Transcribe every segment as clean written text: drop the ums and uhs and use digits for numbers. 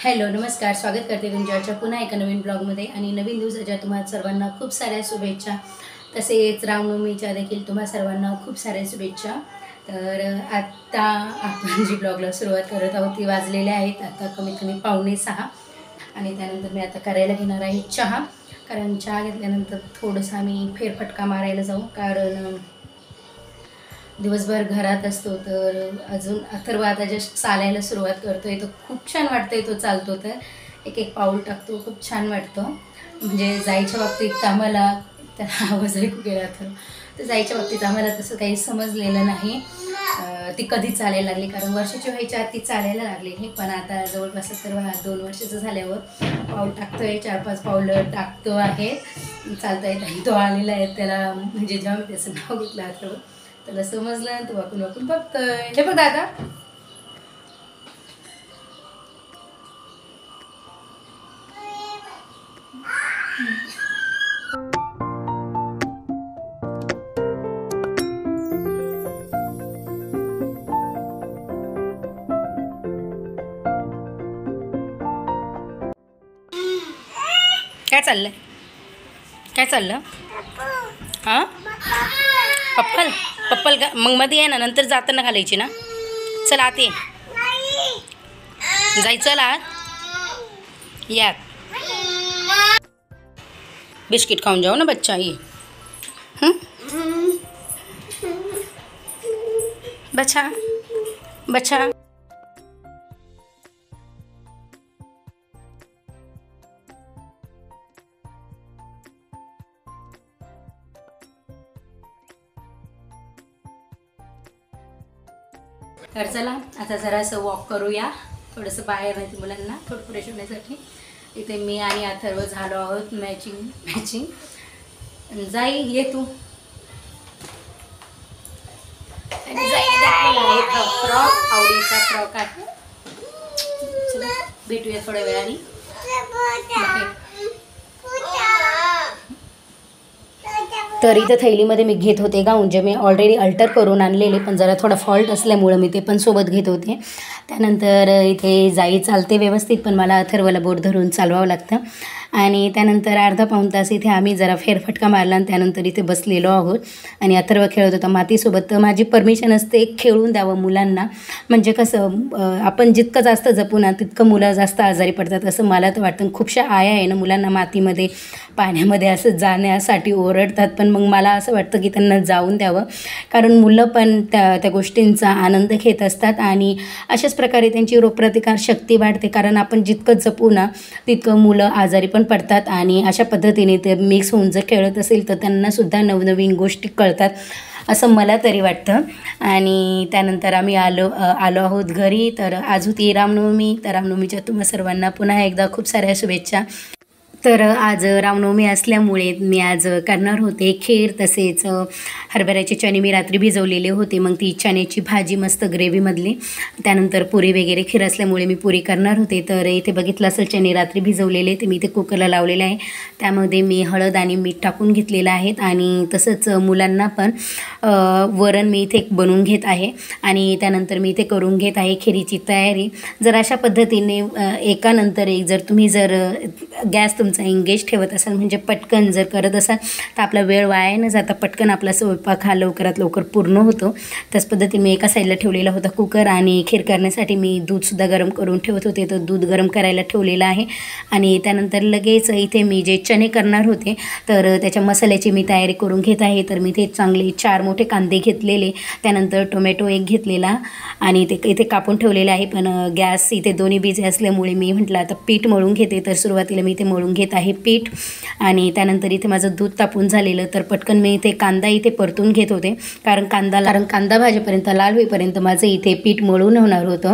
Hello नमस्कार, स्वागत करते तुमच्या पुन्हा एका नवीन ब्लॉगमध्ये आणि नवीन दिवसाच्या तुम्हा सर्वांना खूप साऱ्या शुभेच्छा. तसेच रामनवमीच्या देखील तुम्हा सर्वांना खूप साऱ्या शुभेच्छा. तर आत्ता आपण जी ब्लॉगला सुरुवात करत आहोत ती वाजलेले आहेत आता कमीत कमी 5:45 आणि त्यानंतर मी आता करायला घेणार आहे चहा. कारण चहा घेतल्यानंतर थोडंसं आम्ही फेरफटका मारायला जाऊ, कारण दिवसभर घरात असतो. तर अजून अथर्व आता जस्ट चालायला सुरुवात करतोय. तो खूप छान वाटतंय, तो चालतो तर एक एक पाऊल टाकतो, खूप छान वाटतं. म्हणजे जायच्या बाबतीत आम्हाला त्याला आवाज ऐकू गेला तर जायच्या बाबतीत आम्हाला तसं काही समजलेलं नाही. ती कधी चालायला लागली, कारण वर्षाची व्हायच्या आत ती चालायला लागलेली. पण आता जवळपास अथर्व 2 वर्षाचं झाल्यावर पाऊल टाकतोय, 4-5 पावलं टाकतो आहे, चालता येत आहे. तो आलेला आहे, त्याला म्हणजे जेव्हा मी त्याचं नाव घेतलं अथर्व त्याला समजलं, तो वाकून वाकून बघतोय. हे बघ दादा, काय चाललंय? काय चाललं? हां, पप्पल पप्पल का? मग मध्ये आहे ना, नंतर जाताना घालायची ना. चल आत ये, जायचं आत या. बिस्किट खाऊन जाऊ ना बच्चा. ये बच्चा बच्चा. तर चला आता जरासं वॉक करूया, थोडंसं बाहेर नाही मुलांना थोडं फ्रेश होण्यासाठी. इथे मी आणि अथर्व झालो आहोत मॅचिंग. जाई ये तू. फ्रॉक आवडीचा फ्रॉक आहे. चला भेटूया थोड्या वेळाने. तर इथं थैलीमध्ये मी घेत होते गाऊन, जे मी ऑलरेडी अल्टर करून आणलेले, पण जरा थोडा फॉल्ट असल्यामुळं मी ते पण सोबत घेत होते. त्यानंतर इथे जाई चालते व्यवस्थित, पण मला अथर्वला बोट धरून चालवावं लागतं. आणि त्यानंतर अर्धा पाऊण तास इथे आम्ही जरा फेरफटका मारला आणि त्यानंतर इथे बसलेलो आहोत. आणि अथर्व खेळत होता मातीसोबत. तर माझी परमिशन असते खेळून द्यावं मुलांना, म्हणजे कसं आपण जितकं जास्त जपू ना तितकं मुलं जास्त आजारी पडतात असं मला तर वाटतं. खूपशा आया आहे ना मुलांना मातीमध्ये पाण्यामध्ये असं जाण्यासाठी ओरडतात, पण मग मला असं वाटतं की त्यांना जाऊन द्यावं, कारण मुलं पण त्या गोष्टींचा आनंद घेत असतात आणि अशाच प्रकारे त्यांची रोगप्रतिकार शक्ती वाढते. कारण आपण जितकं जपू ना तितकं मुलं आजारी पण पडतात. आणि अशा पद्धतीने ते मिक्स होऊन जर खेळत असेल तर त्यांनासुद्धा नवनवीन गोष्टी कळतात असं मला तरी वाटतं. आणि त्यानंतर आम्ही आलो आहोत घरी. तर आज होती रामनवमी. तर रामनवमीच्या तुम्हा सर्वांना पुन्हा एकदा खूप साऱ्या शुभेच्छा. तर आज रामनवमी असल्यामुळे मी आज करणार होते खीर, तसेच हरभऱ्याचे चणे मी रात्री भिजवलेले होते, मग ती चण्याची भाजी मस्त ग्रेव्हीमधली. त्यानंतर पुरी वगैरे खीर असल्यामुळे मी पुरी करणार होते. तर इथे बघितलं असेल चणे रात्री भिजवलेले, ते मी इथे कुकरला लावलेलं आहे. त्यामध्ये मी हळद आणि मीठ टाकून घेतलेलं आहे. आणि तसंच मुलांना पण वरण मी इथे बनवून घेत आहे. आणि त्यानंतर मी इथे करून घेत आहे खिरीची तयारी. जर अशा पद्धतीने एकानंतर एक जर तुम्ही जर गॅस तुमचा एंगेज ठेवत असाल, म्हणजे पटकन जर करत असाल तर आपला वेळ वाया न जाता पटकन आपला स्वयंपाक हा लवकरात लवकर पूर्ण होतो. त्याच पद्धतीने मी एका साईडला ठेवलेला होता कुकर, आणि खीर करण्यासाठी मी दूधसुद्धा गरम करून ठेवत होते. तर दूध गरम करायला ठेवलेलं आहे. आणि त्यानंतर लगेच इथे मी जे चणे करणार होते तर त्याच्या मसाल्याची मी तयारी करून घेत आहे. तर मी इथे चांगले 4 मोठे कांदे घेतलेले, त्यानंतर टोमॅटो 1 घेतलेला आणि ते इथे कापून ठेवलेले आहे. पण गॅस इथे दोन्ही बिझी असल्यामुळे मी म्हटलं आता पीठ मळून घेते. तर सुरुवातीला मी इथे मळून घेत आहे पीठ. आणि त्यानंतर इथे माझं दूध तापून झालेलं, तर पटकन मी इथे कांदा इथे परतून घेत होते, कारण कांदा भाजीपर्यंत लाल होईपर्यंत माझं इथे पीठ मळून होणार होतं.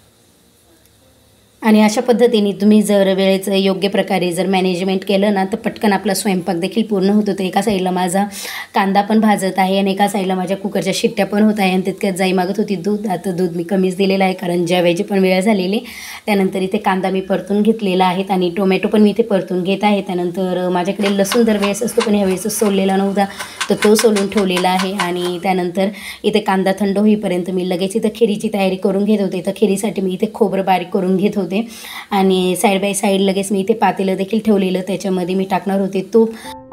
आणि अशा पद्धतीने तुम्ही जर वेळेचं योग्य प्रकारे जर मॅनेजमेंट केलं ना तर पटकन आपला स्वयंपाक देखील पूर्ण होतो. तर एका साईडला माझा कांदा पण भाजत आहे आणि एका साईडला माझ्या कुकरच्या शिट्ट्या पण होत आहे. आणि तितक्यात जाई मागत होती दूध. आता दूध मी कमीच दिलेलं आहे कारण जेवायची पण वेळ झालेली. त्यानंतर इथे कांदा मी परतून घेतलेला आहे आणि टोमॅटो पण मी इथे परतून घेत आहे. त्यानंतर माझ्याकडे लसूण दरवेळेस असतो पण ह्यावेळेस सोललेला नव्हता तर तो सोलून ठेवलेला आहे. आणि त्यानंतर इथे कांदा थंड होईपर्यंत मी लगेच इथं खिरीची तयारी करून घेत होते. तर खिरीसाठी मी इथे खोबरं बारीक करून घेत होते. होते. आणि साईड बाय साईड लगेच मी इथे पातेलं देखील ठेवलेलं, त्याच्यामध्ये मी टाकणार होते तूप.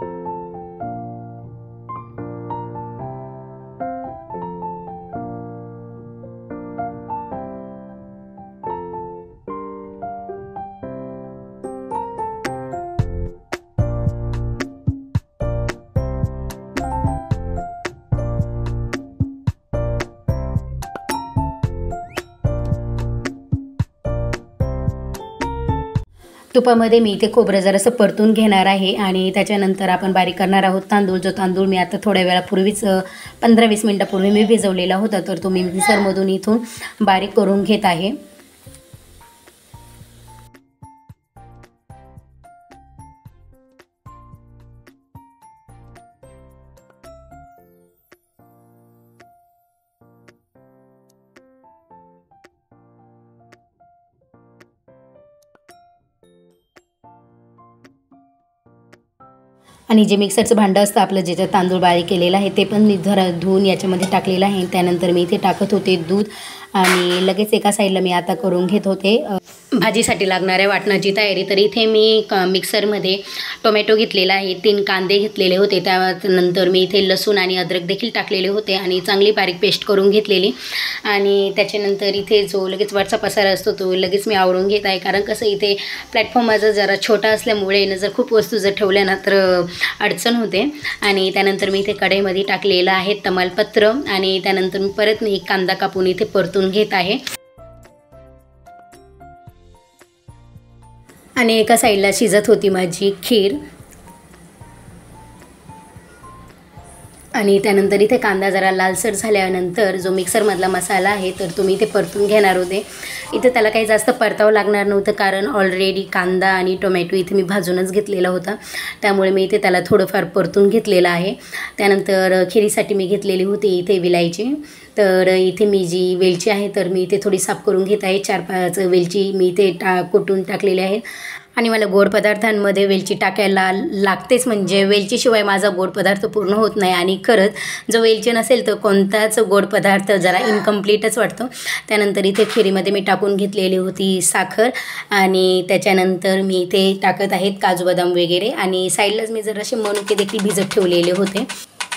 तुपामध्ये मी इथे खोबरं जरासं परतून घेणार आहे आणि त्याच्यानंतर आपण बारीक करणार आहोत तांदूळ. जो तांदूळ मी आता थोड्या वेळापूर्वीच 15-20 मिनटापूर्वी मी भिजवलेला होता, तर तो मी मिक्सरमधून इथून बारीक करून घेत आहे. आणि जे मिक्सरचं भांडं असतं आपलं, ज्याच्यात तांदूळ बारीक केलेलं आहे, ते पण मी धुवून याच्यामध्ये टाकलेलं आहे. त्यानंतर मी इथे टाकत होते दूध आणि लगेच एका साईडला मी आता करून घेत होते भाजीसाठी लागणाऱ्या वाटणाची तयारी. तर इथे मी मिक्सरमध्ये टोमॅटो घेतलेला आहे, 3 कांदे घेतलेले होते, त्यानंतर मी इथे लसूण आणि अद्रक देखील टाकलेले होते आणि चांगली बारीक पेस्ट करून घेतलेली. आणि त्याच्यानंतर इथे जो लगेच वरचा पसारा असतो तो लगेच मी आवरून घेत आहे, कारण कसं इथे प्लॅटफॉर्म माझा जरा छोटा असल्यामुळे जर खूप वस्तू जर ठेवल्या ना तर अडचण होते. आणि त्यानंतर मी इथे कढईमध्ये टाकलेलं आहे तमालपत्र आणि त्यानंतर मी परत एक कांदा कापून इथे परतून घेत आहे. आणि एका साईडला शिजत होती माझी खीर. आणि त्यानंतर इथे कांदा जरा लालसर झाल्यानंतर जो मिक्सरमधला मसाला आहे तर तो मी इथे परतून घेणार होते. इथे त्याला काही जास्त परतावं लागणार नव्हतं, कारण ऑलरेडी कांदा आणि टोमॅटो इथे मी भाजूनच घेतलेला होता, त्यामुळे मी इथे त्याला थोडंफार परतून घेतलेलं आहे. त्यानंतर खिरीसाठी मी घेतलेली होती इथे विलायची. तर इथे मी जी वेलची आहे तर मी इथे थोडी साफ करून घेत आहे. 4-5 वेलची मी इथे कुटून टाकलेली आहे. आणि मला गोड पदार्थांमध्ये वेलची टाकायला लागतेच, म्हणजे वेलचीशिवाय माझा गोड पदार्थ पूर्ण होत नाही. आणि खरंच जो वेलची नसेल तर कोणताच गोड पदार्थ जरा इनकम्प्लीटच वाटतो. त्यानंतर इथे खिरीमध्ये मी टाकून घेतलेली होती साखर आणि त्याच्यानंतर मी इथे टाकत आहेत काजू बदाम वगैरे. आणि साईडलाच मी जरासे मनुके देखील भिजत ठेवलेले होते.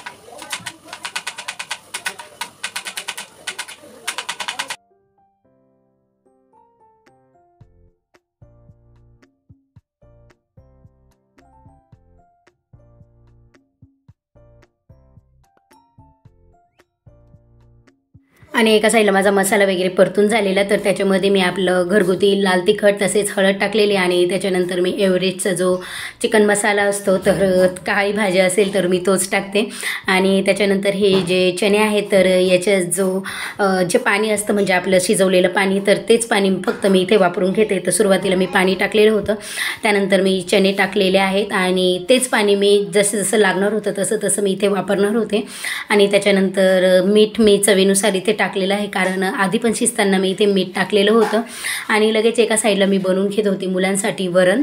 आणि एका साईडला माझा मसाला वगैरे परतून झालेला, तर त्याच्यामध्ये मी आपलं घरगुती लाल तिखट तसेच हळद टाकलेली. आणि त्याच्यानंतर मी एव्हरेस्टचा जो चिकन मसाला असतो तर काही भाजी असेल तर मी तोच टाकते. आणि त्याच्यानंतर हे जे चणे आहेत तर याच्या जे पाणी असतं म्हणजे आपलं शिजवलेलं पाणी, तर तेच पाणी फक्त मी इथे वापरून घेते. तर सुरुवातीला मी पाणी टाकलेलं होतं, त्यानंतर मी चणे टाकलेले आहेत आणि तेच पाणी मी जसं जसं लागणार होतं तसं तसं मी इथे वापरणार होते. आणि त्याच्यानंतर मीठ मी चवीनुसार इथे टाकलेलं आहे, कारण आधी पण शिजताना मी इथे मीठ टाकलेलं होतं. आणि लगेच एका साईडला मी बनवून घेत होते मुलांसाठी वरण.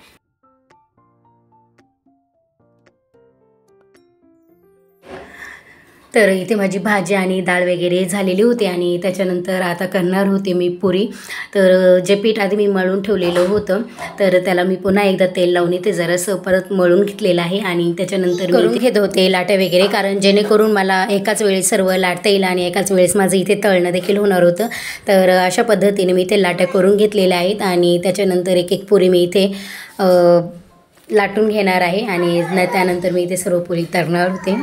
तर इथे माझी भाजी आणि डाळ वगैरे झालेली होती. आणि त्याच्यानंतर आता करणार होते मी पुरी. तर जे पीठ आधी मी मळून ठेवलेलं होतं तर त्याला मी पुन्हा एकदा तेल लावून इथे जरासं परत मळून घेतलेलं आहे. आणि त्याच्यानंतर करून घेत होते लाट्या वगैरे, कारण जेणेकरून मला एकाच वेळेस सर्व लाटता येईल आणि एकाच वेळेस माझं इथे तळणं देखील होणार होतं. तर अशा पद्धतीने मी इथे लाट्या करून घेतलेल्या आहेत. आणि त्याच्यानंतर एक एक पुरी मी इथे लाटून घेणार आहे आणि त्यानंतर मी इथे सर्व पुरी तळणार होते.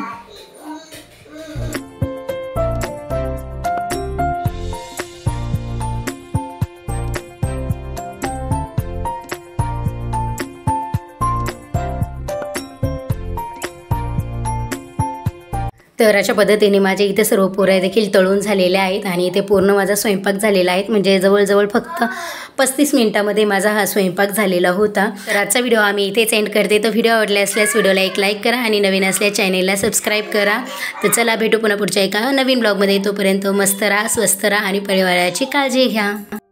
तर अशा पद्धतीने माझे इथे सर्व पुऱ्या देखील तळून झालेल्या आहेत आणि इथे पूर्ण माझा स्वयंपाक झालेला आहे. म्हणजे जवळजवळ फक्त 35 मिनिटामध्ये माझा हा स्वयंपाक झालेला होता. तर आजचा व्हिडिओ आम्ही इथेच एंड करते. तर व्हिडिओ आवडला असल्यास व्हिडिओला एक लाईक करा आणि नवीन असल्यास चॅनेलला सबस्क्राईब करा. तर चला भेटू पुन्हा पुढच्या एका नवीन ब्लॉगमध्ये. तोपर्यंत मस्त राहा, स्वस्थ राहा आणि परिवाराची काळजी घ्या.